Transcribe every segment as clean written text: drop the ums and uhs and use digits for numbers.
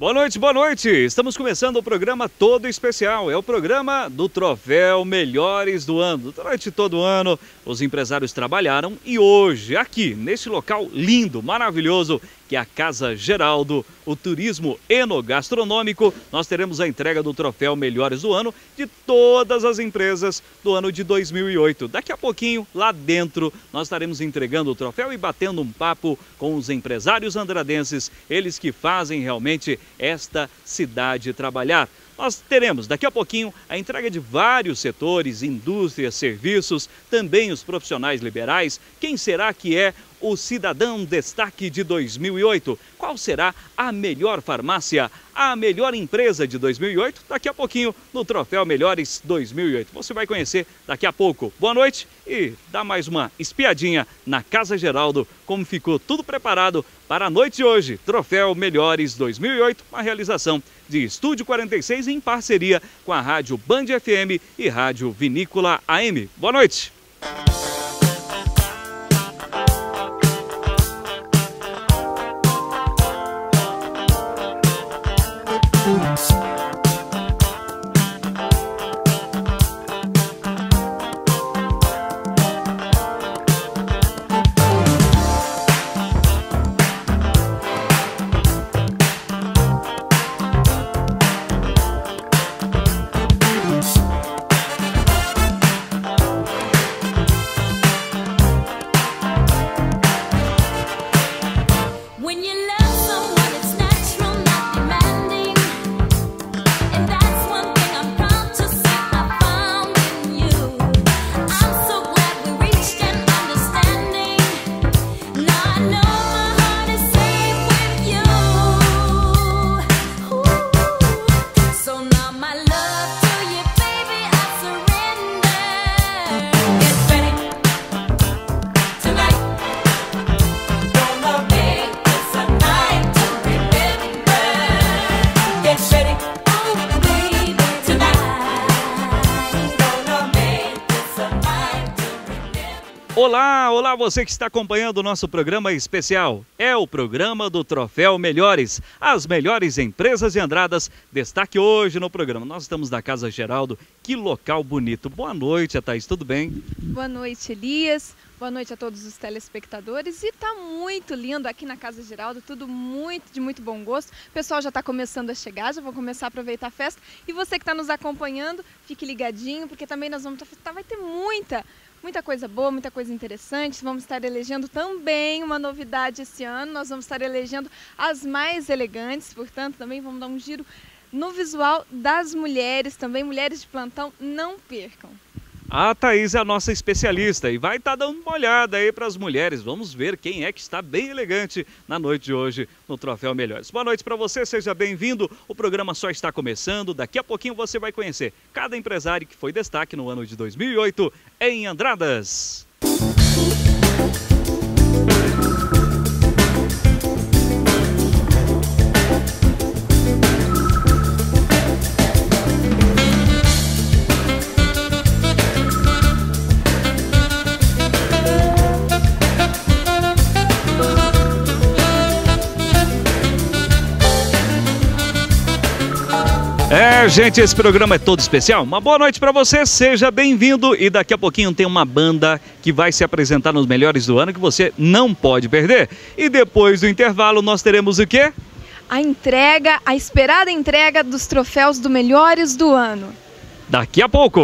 Boa noite, boa noite! Estamos começando o programa todo especial. É o programa do Troféu Melhores do Ano. Durante todo o ano, os empresários trabalharam e hoje, aqui, neste local lindo, maravilhoso, que é a Casa Geraldo, o turismo enogastronômico, nós teremos a entrega do Troféu Melhores do Ano de todas as empresas do ano de 2008. Daqui a pouquinho, lá dentro, nós estaremos entregando o troféu e batendo um papo com os empresários andradenses, eles que fazem realmente esta cidade trabalhar. Nós teremos daqui a pouquinho a entrega de vários setores, indústrias, serviços, também os profissionais liberais. Quem será que é o Cidadão Destaque de 2008? Qual será a melhor farmácia, a melhor empresa de 2008? Daqui a pouquinho no Troféu Melhores 2008. Você vai conhecer daqui a pouco. Boa noite e dá mais uma espiadinha na Casa Geraldo, como ficou tudo preparado para a noite de hoje. Troféu Melhores 2008, uma realização de Estúdio 46 em parceria com a Rádio Band FM e Rádio Vinícola AM. Boa noite! Olá, olá você que está acompanhando o nosso programa especial. É o programa do Troféu Melhores, as melhores empresas de Andradas. Destaque hoje no programa. Nós estamos na Casa Geraldo, que local bonito. Boa noite, Thaís, tudo bem? Boa noite, Elias. Boa noite a todos os telespectadores. E tá muito lindo aqui na Casa Geraldo, tudo de muito bom gosto. O pessoal já está começando a chegar, já vão começar a aproveitar a festa. E você que está nos acompanhando, fique ligadinho, porque também nós vamos vai ter muita coisa boa, muita coisa interessante. Vamos estar elegendo também uma novidade esse ano. Nós vamos estar elegendo as mais elegantes, portanto, também vamos dar um giro no visual das mulheres, também mulheres de plantão, não percam. A Thaís é a nossa especialista e vai estar dando uma olhada aí para as mulheres. Vamos ver quem é que está bem elegante na noite de hoje no Troféu Melhores. Boa noite para você, seja bem-vindo. O programa só está começando. Daqui a pouquinho você vai conhecer cada empresário que foi destaque no ano de 2008 em Andradas. Gente, esse programa é todo especial. Uma boa noite para você, seja bem-vindo. E daqui a pouquinho tem uma banda que vai se apresentar nos melhores do ano que você não pode perder. E depois do intervalo nós teremos o quê? A esperada entrega dos troféus do Melhores do Ano. Daqui a pouco.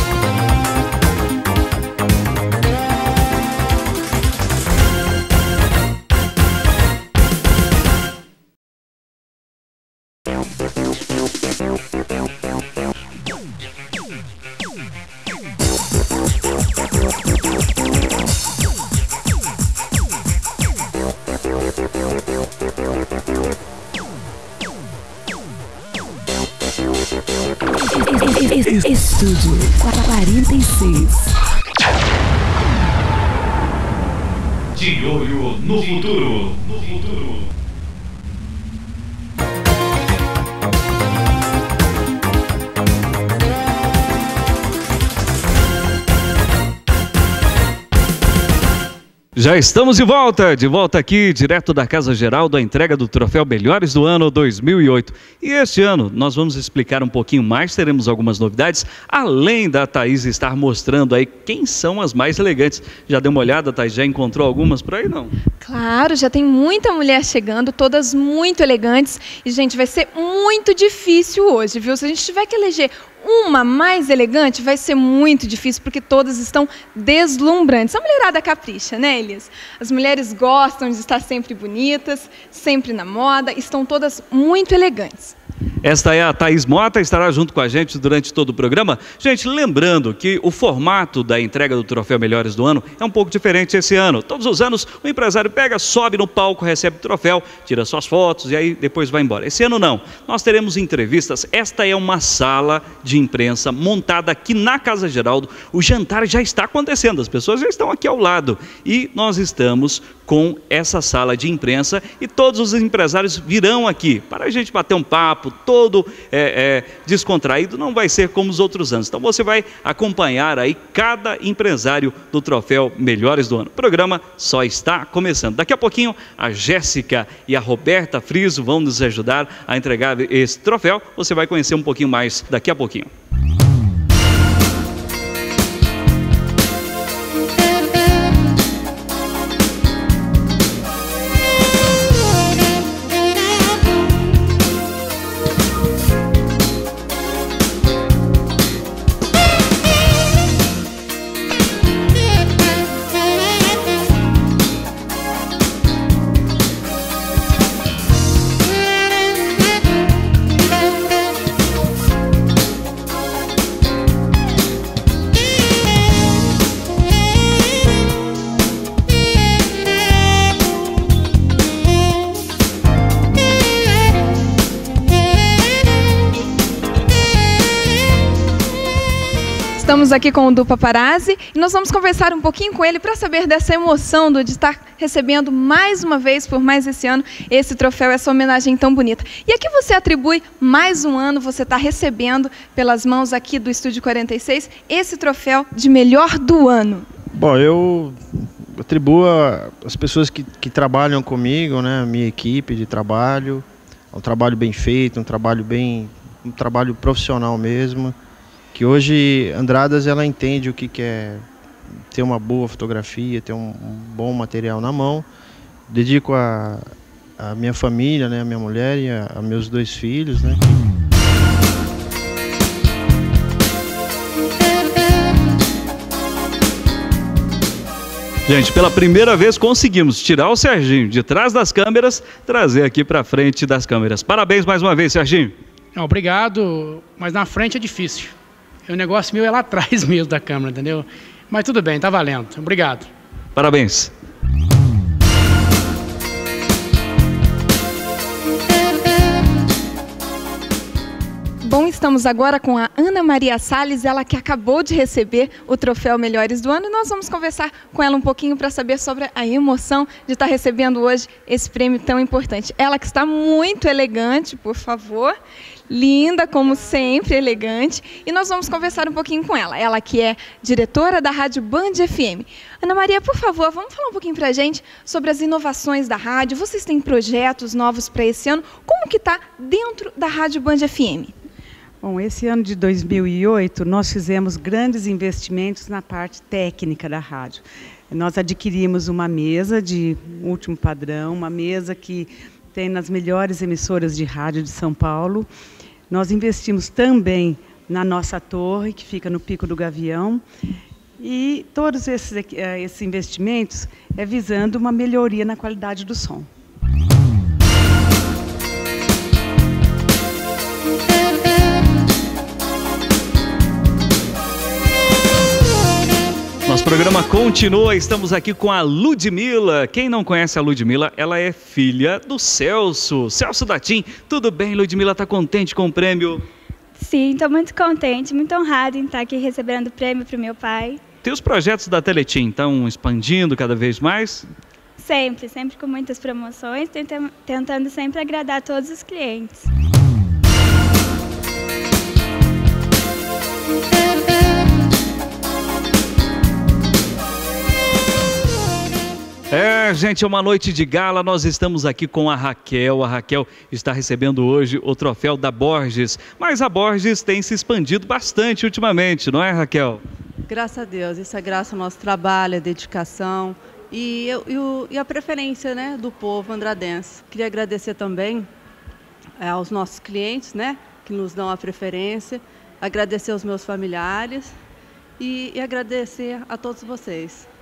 Estúdio 46. De olho no futuro. Já estamos de volta aqui, direto da Casa Geral, da entrega do Troféu Melhores do Ano 2008. E este ano nós vamos explicar um pouquinho mais, teremos algumas novidades, além da Thaís estar mostrando aí quem são as mais elegantes. Já deu uma olhada, Thaís? Já encontrou algumas por aí, não? Claro, já tem muita mulher chegando, todas muito elegantes. E, gente, vai ser muito difícil hoje, viu? Se a gente tiver que eleger uma mais elegante, vai ser muito difícil, porque todas estão deslumbrantes. A mulherada capricha, né, Elias? As mulheres gostam de estar sempre bonitas, sempre na moda, estão todas muito elegantes. Esta é a Thaís Mota, estará junto com a gente durante todo o programa. Gente, lembrando que o formato da entrega do Troféu Melhores do Ano é um pouco diferente esse ano. Todos os anos o empresário pega, sobe no palco, recebe o troféu, tira suas fotos e aí depois vai embora. Esse ano não, nós teremos entrevistas. Esta é uma sala de imprensa montada aqui na Casa Geraldo. O jantar já está acontecendo, as pessoas já estão aqui ao lado. E nós estamos com essa sala de imprensa e todos os empresários virão aqui para a gente bater um papo todo descontraído. Não vai ser como os outros anos. Então você vai acompanhar aí cada empresário do Troféu Melhores do Ano. O programa só está começando. Daqui a pouquinho a Jéssica e a Roberta Friso vão nos ajudar a entregar esse troféu. Você vai conhecer um pouquinho mais daqui a pouquinho. Estamos aqui com o Du Paparazzi e nós vamos conversar um pouquinho com ele para saber dessa emoção de estar recebendo mais uma vez, por mais esse ano, esse troféu, essa homenagem tão bonita. E aqui você atribui mais um ano, você está recebendo pelas mãos aqui do Estúdio 46 esse troféu de melhor do ano. Bom, eu atribuo às pessoas que trabalham comigo, né, a minha equipe de trabalho, um trabalho bem feito, um trabalho profissional mesmo. Que hoje Andradas ela entende o que é ter uma boa fotografia, ter um bom material na mão. Dedico a minha família, né, a minha mulher e a meus 2 filhos, né. Gente, pela primeira vez conseguimos tirar o Serginho de trás das câmeras, trazer aqui para frente das câmeras. Parabéns mais uma vez, Serginho. Obrigado, mas na frente é difícil. O negócio meu é lá atrás mesmo da câmera, entendeu? Mas tudo bem, tá valendo. Obrigado. Parabéns. Bom, estamos agora com a Ana Maria Salles, ela que acabou de receber o Troféu Melhores do Ano. E nós vamos conversar com ela um pouquinho para saber sobre a emoção de estar recebendo hoje esse prêmio tão importante. Ela que está muito elegante, por favor. Linda, como sempre, elegante. E nós vamos conversar um pouquinho com ela. Ela que é diretora da Rádio Band FM. Ana Maria, por favor, vamos falar um pouquinho para a gente sobre as inovações da rádio. Vocês têm projetos novos para esse ano? Como que está dentro da Rádio Band FM? Bom, esse ano de 2008, nós fizemos grandes investimentos na parte técnica da rádio. Nós adquirimos uma mesa de último padrão, uma mesa que tem nas melhores emissoras de rádio de São Paulo. Nós investimos também na nossa torre, que fica no Pico do Gavião. E todos esses investimentos é visando uma melhoria na qualidade do som. Nosso programa continua, estamos aqui com a Ludmila. Quem não conhece a Ludmila, ela é filha do Celso da TIM. Tudo bem, Ludmila? Está contente com o prêmio? Sim, estou muito contente, muito honrada em estar aqui recebendo o prêmio para o meu pai. Tem os projetos da Teletim, estão expandindo cada vez mais? Sempre com muitas promoções, tentando sempre agradar todos os clientes. Gente, é uma noite de gala, nós estamos aqui com a Raquel. A Raquel está recebendo hoje o troféu da Borges, mas a Borges tem se expandido bastante ultimamente, não é, Raquel? Graças a Deus, isso é graças ao nosso trabalho, a dedicação e a preferência, né, do povo andradense. Queria agradecer também aos nossos clientes, né, que nos dão a preferência, agradecer aos meus familiares e agradecer a todos vocês.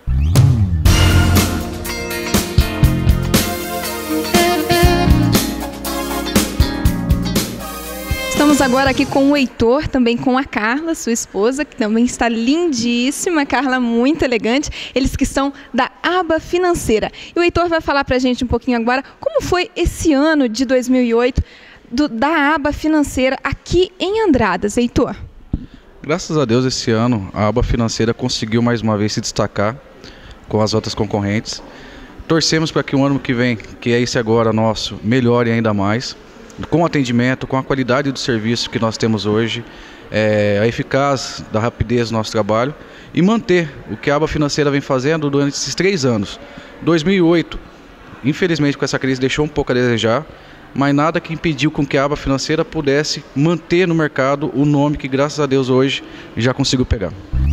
Estamos agora aqui com o Heitor, também com a Carla, sua esposa, que também está lindíssima. Carla, muito elegante. Eles que são da Aba Financeira. E o Heitor vai falar para a gente um pouquinho agora como foi esse ano de 2008 da Aba Financeira aqui em Andradas. Heitor. Graças a Deus, esse ano a Aba Financeira conseguiu mais uma vez se destacar com as outras concorrentes. Torcemos para que o ano que vem, que é esse agora nosso, melhore ainda mais, com o atendimento, com a qualidade do serviço que nós temos hoje, a eficácia da rapidez do nosso trabalho e manter o que a Aba Financeira vem fazendo durante esses 3 anos. 2008, infelizmente com essa crise deixou um pouco a desejar, mas nada que impediu com que a Aba Financeira pudesse manter no mercado o nome que, graças a Deus, hoje já conseguiu pegar.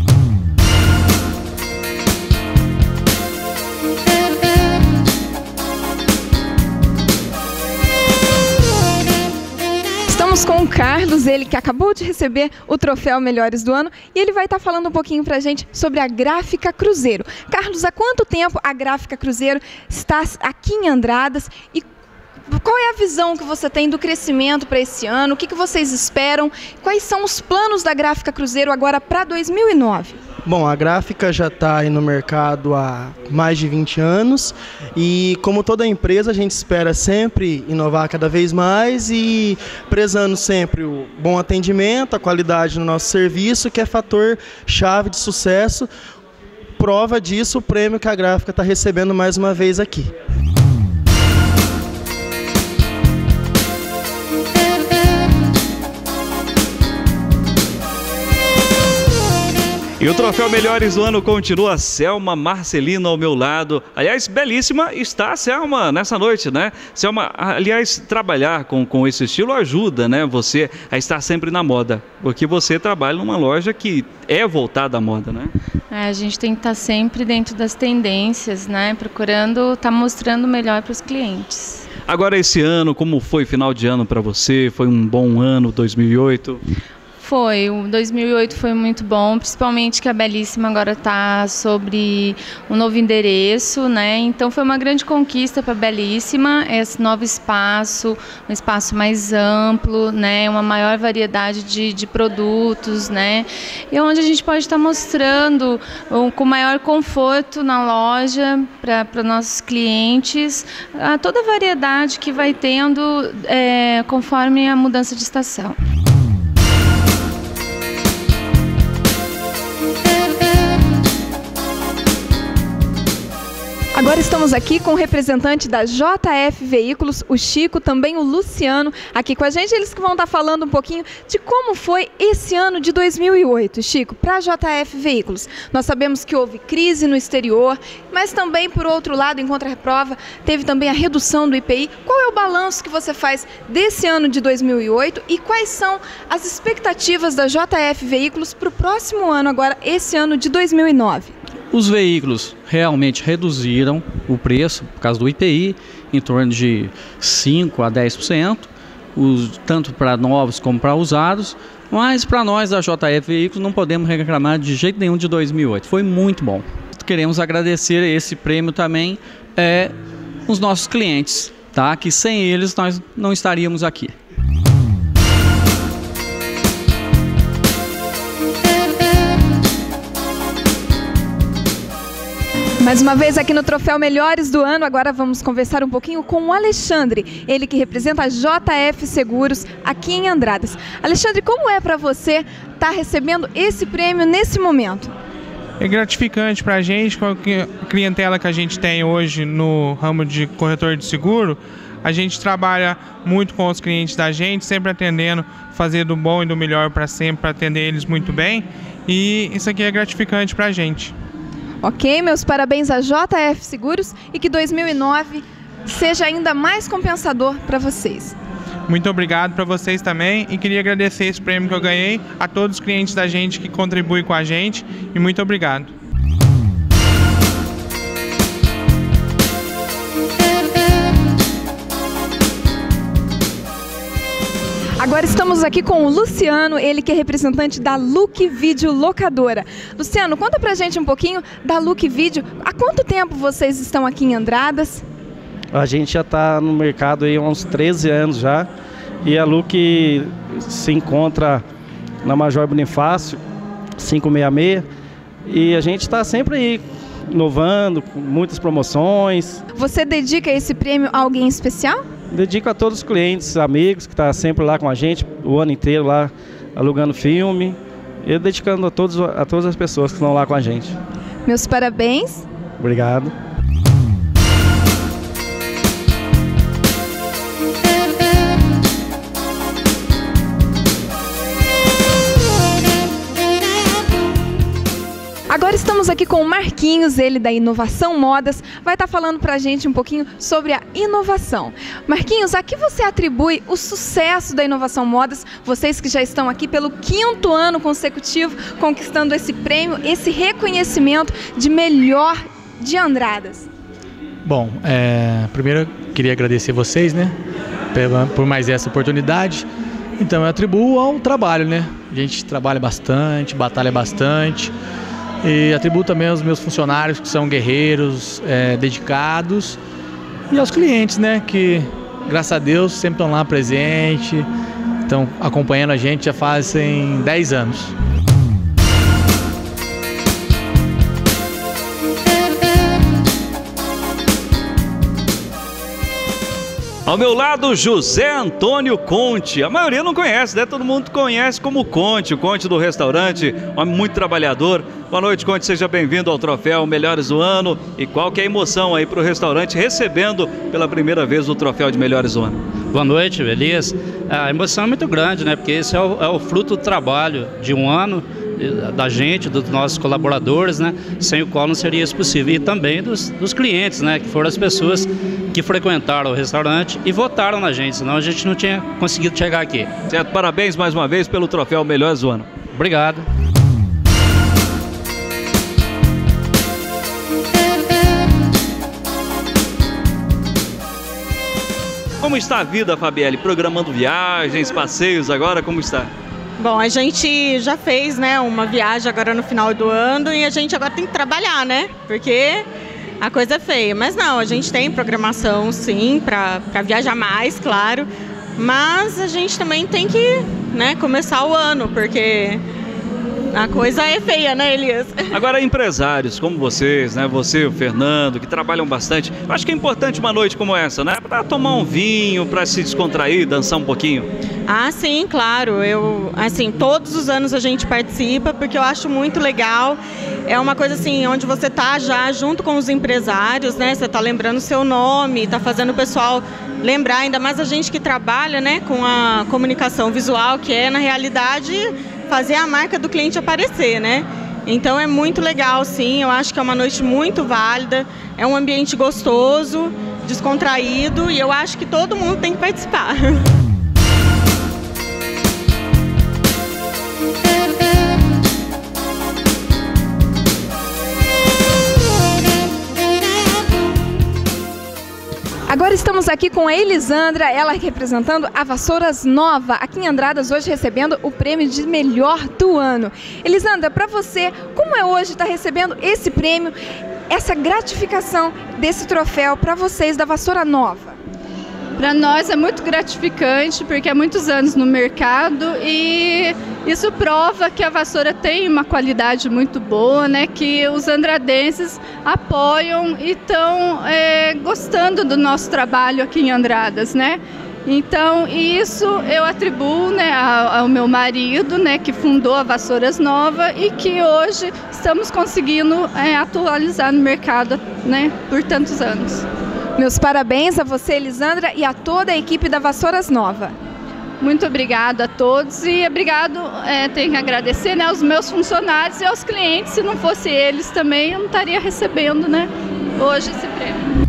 Com o Carlos, ele que acabou de receber o troféu Melhores do Ano, e ele vai estar falando um pouquinho pra gente sobre a Gráfica Cruzeiro. Carlos, há quanto tempo a Gráfica Cruzeiro está aqui em Andradas e qual é a visão que você tem do crescimento para esse ano? O que vocês esperam? Quais são os planos da Gráfica Cruzeiro agora para 2009? Bom, a Gráfica já está aí no mercado há mais de 20 anos e, como toda empresa, a gente espera sempre inovar cada vez mais e prezando sempre o bom atendimento, a qualidade no nosso serviço, que é fator chave de sucesso. Prova disso o prêmio que a Gráfica está recebendo mais uma vez aqui. E o troféu Melhores do Ano continua. A Selma Marcelino ao meu lado. Aliás, belíssima está a Selma nessa noite, né? Selma, aliás, trabalhar com esse estilo ajuda, né? Você a estar sempre na moda, porque você trabalha numa loja que é voltada à moda, né? A gente tem que estar sempre dentro das tendências, né? Procurando estar mostrando o melhor para os clientes. Agora, esse ano, como foi final de ano para você? Foi um bom ano, 2008? Foi, o 2008 foi muito bom, principalmente que a Belíssima agora está sobre um novo endereço, né? Então foi uma grande conquista para a Belíssima, esse novo espaço, um espaço mais amplo, né? Uma maior variedade de produtos, né? E onde a gente pode estar mostrando com maior conforto na loja para nossos clientes toda a variedade que vai tendo conforme a mudança de estação. Agora estamos aqui com o representante da JF Veículos, o Chico, também o Luciano, aqui com a gente. Eles que vão estar falando um pouquinho de como foi esse ano de 2008, Chico, para a JF Veículos. Nós sabemos que houve crise no exterior, mas também, por outro lado, em contraprova, teve também a redução do IPI. Qual é o balanço que você faz desse ano de 2008 e quais são as expectativas da JF Veículos para o próximo ano, agora esse ano de 2009? Os veículos realmente reduziram o preço por causa do IPI, em torno de 5% a 10%, tanto para novos como para usados, mas para nós da JF Veículos não podemos reclamar de jeito nenhum de 2008, foi muito bom. Queremos agradecer esse prêmio também os nossos clientes, tá? Que sem eles nós não estaríamos aqui. Mais uma vez aqui no Troféu Melhores do Ano, agora vamos conversar um pouquinho com o Alexandre, ele que representa a JF Seguros aqui em Andradas. Alexandre, como é para você estar recebendo esse prêmio nesse momento? É gratificante para a gente, com a clientela que a gente tem hoje no ramo de corretor de seguro. A gente trabalha muito com os clientes da gente, sempre atendendo, fazer do bom e do melhor para sempre, para atender eles muito bem. E isso aqui é gratificante para a gente. Ok? Meus parabéns à JF Seguros e que 2009 seja ainda mais compensador para vocês. Muito obrigado para vocês também e queria agradecer esse prêmio que eu ganhei, a todos os clientes da gente que contribuem com a gente e muito obrigado. Agora estamos aqui com o Luciano, ele que é representante da Look Video Locadora. Luciano, conta pra gente um pouquinho da Look Video. Há quanto tempo vocês estão aqui em Andradas? A gente já está no mercado aí há uns 13 anos já. E a Look se encontra na Major Bonifácio, 566. E a gente está sempre aí inovando, com muitas promoções. Você dedica esse prêmio a alguém especial? Dedico a todos os clientes, amigos que estão sempre lá com a gente, o ano inteiro lá alugando filme. E dedicando a todas as pessoas que estão lá com a gente. Meus parabéns. Obrigado. Agora estamos aqui com o Marquinhos, ele da Inovação Modas, vai estar falando pra gente um pouquinho sobre a inovação. Marquinhos, a que você atribui o sucesso da Inovação Modas, vocês que já estão aqui pelo 5º ano consecutivo, conquistando esse prêmio, esse reconhecimento de melhor de Andradas? Bom, primeiro eu queria agradecer vocês, né, por mais essa oportunidade. Então eu atribuo ao trabalho, né, a gente trabalha bastante, batalha bastante. E atribuo também aos meus funcionários, que são guerreiros, dedicados, e aos clientes, né, que, graças a Deus, sempre estão lá presentes, estão acompanhando a gente já fazem 10 anos. Ao meu lado, José Antônio Conte. A maioria não conhece, né? Todo mundo conhece como Conte, o Conte do restaurante, um homem muito trabalhador. Boa noite, Conte, seja bem-vindo ao troféu Melhores do Ano. E qual que é a emoção aí para o restaurante recebendo pela primeira vez o troféu de Melhores do Ano? Boa noite, Elias. A emoção é muito grande, né? Porque esse é o fruto do trabalho de um ano da gente, dos nossos colaboradores, né? Sem o qual não seria isso possível. E também dos clientes, né? Que foram as pessoas que frequentaram o restaurante e votaram na gente, senão a gente não tinha conseguido chegar aqui. Certo, parabéns mais uma vez pelo troféu Melhores do Ano. Obrigado. Como está a vida, Fabielle? Programando viagens, passeios agora, como está? Bom, a gente já fez, né, uma viagem agora no final do ano e a gente agora tem que trabalhar, né? Porque a coisa é feia. Mas não, a gente tem programação, sim, para viajar mais, claro. Mas a gente também tem que, né, começar o ano, porque a coisa é feia, né, Elias? Agora, empresários como vocês, né, você e o Fernando, que trabalham bastante, eu acho que é importante uma noite como essa, né, para tomar um vinho, para se descontrair, dançar um pouquinho. Ah, sim, claro. Assim, todos os anos a gente participa, porque eu acho muito legal. É uma coisa assim, onde você tá já junto com os empresários, né? Você tá lembrando o seu nome, tá fazendo o pessoal lembrar, ainda mais a gente que trabalha, né, com a comunicação visual, que é, na realidade, fazer a marca do cliente aparecer, né? Então é muito legal, sim. Eu acho que é uma noite muito válida, é um ambiente gostoso, descontraído, e eu acho que todo mundo tem que participar. Agora estamos aqui com a Elisandra, ela representando a Vassouras Nova, aqui em Andradas, hoje recebendo o prêmio de melhor do ano. Elisandra, para você, como é hoje estar recebendo esse prêmio, essa gratificação desse troféu para vocês da Vassoura Nova? Para nós é muito gratificante, porque há muitos anos no mercado e isso prova que a vassoura tem uma qualidade muito boa, né? Que os andradenses apoiam e estão gostando do nosso trabalho aqui em Andradas, né? Então, isso eu atribuo, né, ao meu marido, né, que fundou a Vassouras Nova e que hoje estamos conseguindo atualizar no mercado, né, por tantos anos. Meus parabéns a você, Elisandra, e a toda a equipe da Vassouras Nova. Muito obrigada a todos e obrigado, tenho que agradecer, né, aos meus funcionários e aos clientes. Se não fosse eles também, eu não estaria recebendo, né, hoje esse prêmio.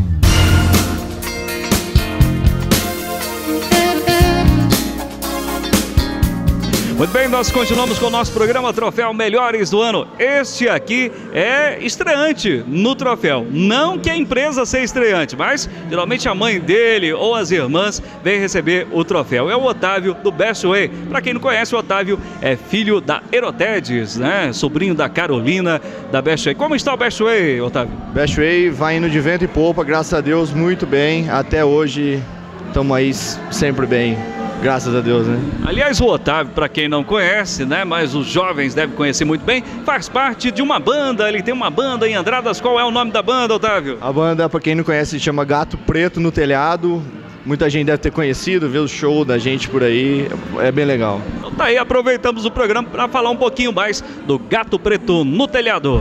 Muito bem, nós continuamos com o nosso programa Troféu Melhores do Ano. Este aqui é estreante no troféu. Não que a empresa seja estreante, mas geralmente a mãe dele ou as irmãs vêm receber o troféu. É o Otávio do Best Way. Para quem não conhece, o Otávio é filho da Erotedes, né? Sobrinho da Carolina da Best Way. Como está o Best Way, Otávio? Best Way vai indo de vento e popa, graças a Deus, muito bem. Até hoje estamos aí sempre bem. Graças a Deus, né? Aliás, o Otávio, para quem não conhece, né, mas os jovens devem conhecer muito bem, faz parte de uma banda, ele tem uma banda em Andradas. Qual é o nome da banda, Otávio? A banda, para quem não conhece, se chama Gato Preto no Telhado. Muita gente deve ter conhecido, vê o show da gente por aí, é bem legal. Então tá aí, aproveitamos o programa para falar um pouquinho mais do Gato Preto no Telhado.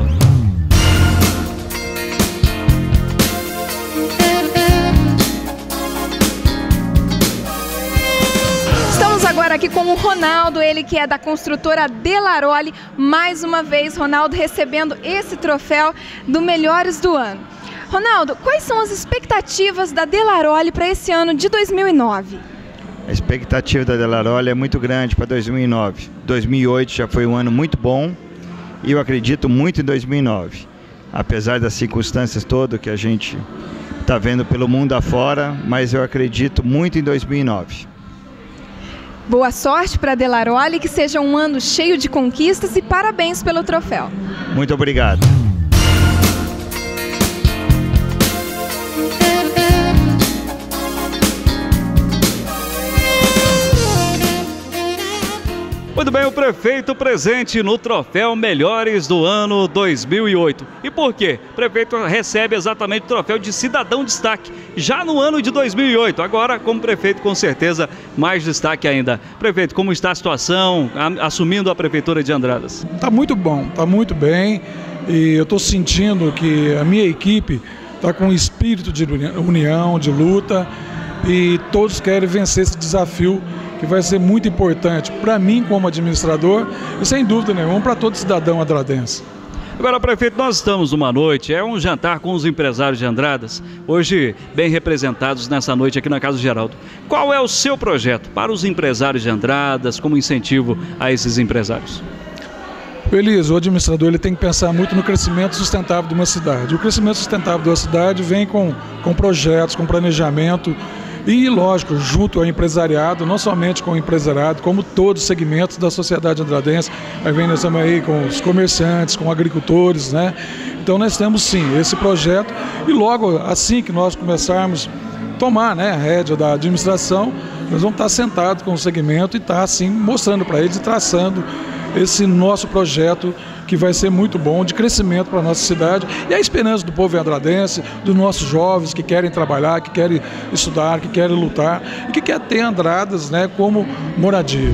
Agora aqui com o Ronaldo, ele que é da construtora Delaroli. Mais uma vez, Ronaldo recebendo esse troféu do Melhores do Ano. Ronaldo, quais são as expectativas da Delaroli para esse ano de 2009? A expectativa da Delaroli é muito grande para 2009. 2008 já foi um ano muito bom e eu acredito muito em 2009. Apesar das circunstâncias todas que a gente está vendo pelo mundo afora, mas eu acredito muito em 2009. Boa sorte para a Delaroli, que seja um ano cheio de conquistas e parabéns pelo troféu. Muito obrigado. Muito bem, o prefeito presente no Troféu Melhores do Ano 2008. E por quê? O prefeito recebe exatamente o troféu de Cidadão Destaque, já no ano de 2008. Agora, como prefeito, com certeza, mais destaque ainda. Prefeito, como está a situação, assumindo a Prefeitura de Andradas? Está muito bom, está muito bem. E eu estou sentindo que a minha equipe está com um espírito de união, de luta. E todos querem vencer esse desafio, que vai ser muito importante para mim como administrador e sem dúvida nenhuma para todo cidadão andradense. Agora, prefeito, nós estamos numa noite, é um jantar com os empresários de Andradas, hoje bem representados nessa noite aqui na Casa do Geraldo. Qual é o seu projeto para os empresários de Andradas, como incentivo a esses empresários? Feliz, o administrador ele tem que pensar muito no crescimento sustentável de uma cidade. O crescimento sustentável de uma cidade vem com projetos, com planejamento, e, lógico, junto ao empresariado, não somente com o empresariado, como todos os segmentos da sociedade andradense. Aí vem nós estamos aí com os comerciantes, com agricultores, né? Então nós temos sim esse projeto e logo assim que nós começarmos a tomar, né, a rédea da administração, nós vamos estar sentados com o segmento e estar assim mostrando para eles e traçando esse nosso projeto que vai ser muito bom, de crescimento para a nossa cidade e a esperança do povo andradense, dos nossos jovens que querem trabalhar, que querem estudar, que querem lutar e que querem ter Andradas, né, como moradia.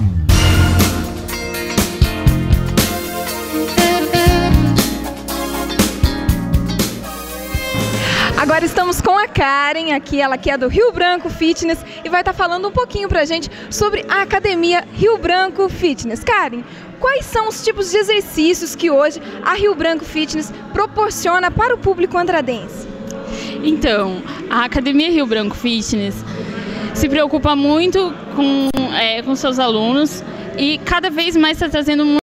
Agora estamos com a Karen aqui, ela que é do Rio Branco Fitness e vai estar falando um pouquinho pra gente sobre a Academia Rio Branco Fitness. Karen, quais são os tipos de exercícios que hoje a Rio Branco Fitness proporciona para o público andradense? Então, a Academia Rio Branco Fitness se preocupa muito com seus alunos e cada vez mais está trazendo